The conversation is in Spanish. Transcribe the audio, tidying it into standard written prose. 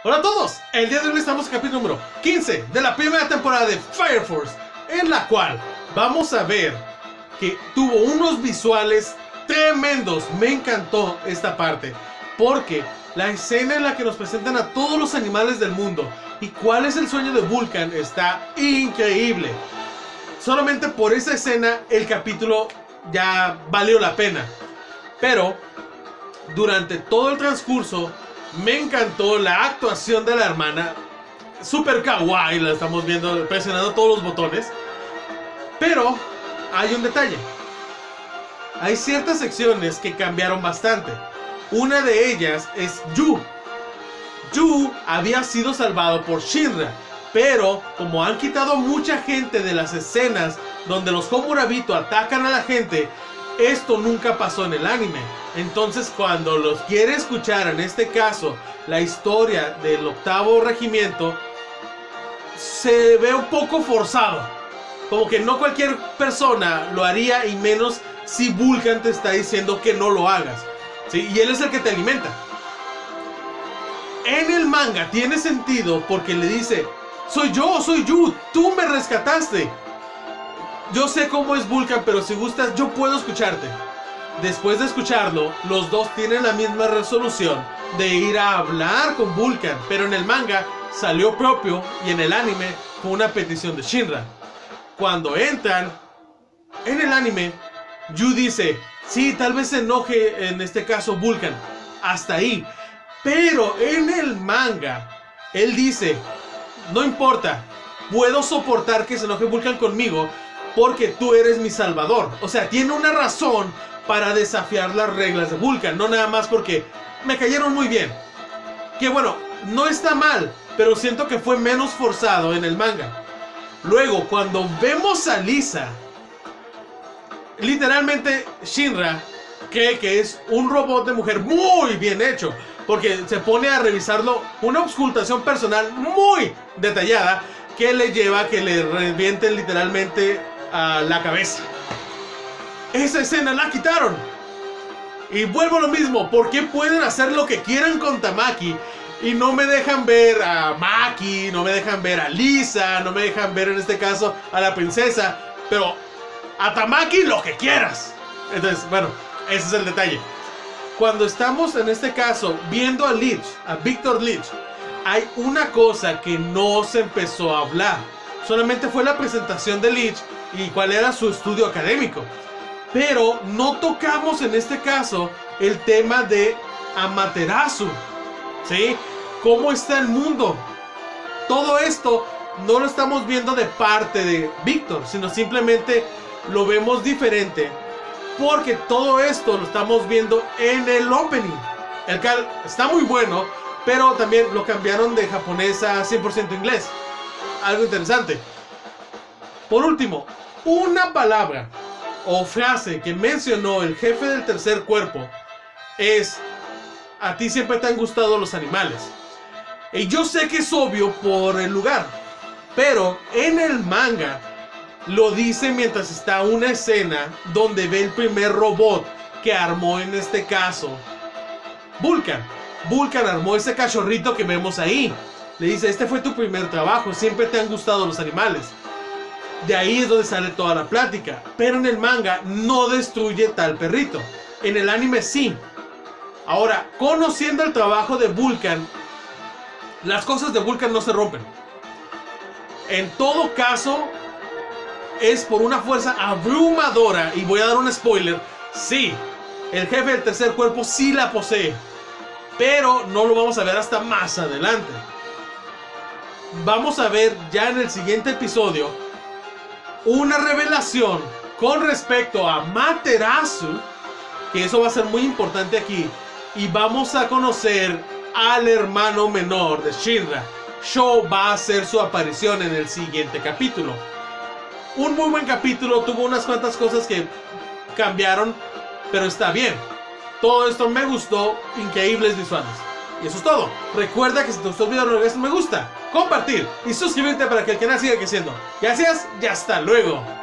Hola a todos, el día de hoy estamos en el capítulo número 15 de la primera temporada de Fire Force, en la cual vamos a ver que tuvo unos visuales tremendos. Me encantó esta parte, porque la escena en la que nos presentan a todos los animales del mundo y cuál es el sueño de Vulcan está increíble. Solamente por esa escena el capítulo ya valió la pena. Pero durante todo el transcurso me encantó la actuación de la hermana. Super kawaii, la estamos viendo presionando todos los botones. Pero hay un detalle. Hay ciertas secciones que cambiaron bastante. Una de ellas es Yu. Yu había sido salvado por Shinra, pero como han quitado mucha gente de las escenas donde los Komurabito atacan a la gente, esto nunca pasó en el anime. Entonces cuando los quiere escuchar, en este caso la historia del 8º regimiento, se ve un poco forzado. Como que no cualquier persona lo haría, y menos si Vulcan te está diciendo que no lo hagas, ¿sí? Y él es el que te alimenta. En el manga tiene sentido porque le dice: soy Yu, tú me rescataste. Yo sé cómo es Vulcan, pero si gustas yo puedo escucharte. Después de escucharlo, los dos tienen la misma resolución de ir a hablar con Vulcan, pero en el manga salió propio y en el anime fue una petición de Shinra. Cuando entran en el anime, Yu dice: sí, tal vez se enoje en este caso Vulcan, hasta ahí. Pero en el manga él dice: no importa, puedo soportar que se enoje Vulcan conmigo porque tú eres mi salvador. O sea, tiene una razón para desafiar las reglas de Vulcan, no nada más porque me cayeron muy bien. Que bueno, no está mal, pero siento que fue menos forzado en el manga. Luego, cuando vemos a Lisa, literalmente Shinra cree que es un robot de mujer muy bien hecho, porque se pone a revisarlo, una auscultación personal muy detallada que le lleva a que le revienten literalmente a la cabeza. Esa escena la quitaron. Y vuelvo a lo mismo, ¿por qué pueden hacer lo que quieran con Tamaki y no me dejan ver a Maki, no me dejan ver a Lisa, no me dejan ver en este caso a la princesa, pero a Tamaki lo que quieras? Entonces, bueno, ese es el detalle. Cuando estamos en este caso viendo a Leech, a Victor Leech, hay una cosa que no se empezó a hablar. Solamente fue la presentación de Leech y cuál era su estudio académico. Pero no tocamos en este caso el tema de Amaterasu, ¿sí? ¿Cómo está el mundo? Todo esto no lo estamos viendo de parte de Victor, sino simplemente lo vemos diferente, porque todo esto lo estamos viendo en el opening, el cual está muy bueno, pero también lo cambiaron de japonés a 100% inglés. Algo interesante. Por último, una palabra o frase que mencionó el jefe del tercer cuerpo es: a ti siempre te han gustado los animales. Y yo sé que es obvio por el lugar, pero en el manga lo dice mientras está una escena donde ve el primer robot que armó, en este caso Vulcan. Vulcan armó ese cachorrito que vemos ahí. Le dice: este fue tu primer trabajo, siempre te han gustado los animales. De ahí es donde sale toda la plática. Pero en el manga no destruye tal perrito. En el anime sí. Ahora, conociendo el trabajo de Vulcan, las cosas de Vulcan no se rompen. En todo caso, es por una fuerza abrumadora. Y voy a dar un spoiler. Sí, el jefe del tercer cuerpo sí la posee, pero no lo vamos a ver hasta más adelante. Vamos a ver ya en el siguiente episodio una revelación con respecto a Amaterasu, que eso va a ser muy importante aquí. Y vamos a conocer al hermano menor de Shinra. Sho va a hacer su aparición en el siguiente capítulo. Un muy buen capítulo, tuvo unas cuantas cosas que cambiaron, pero está bien. Todo esto me gustó, increíbles visuales. Y eso es todo. Recuerda que si te gustó el video, no olvides me gusta, compartir y suscribirte para que el canal siga creciendo. Gracias y hasta luego.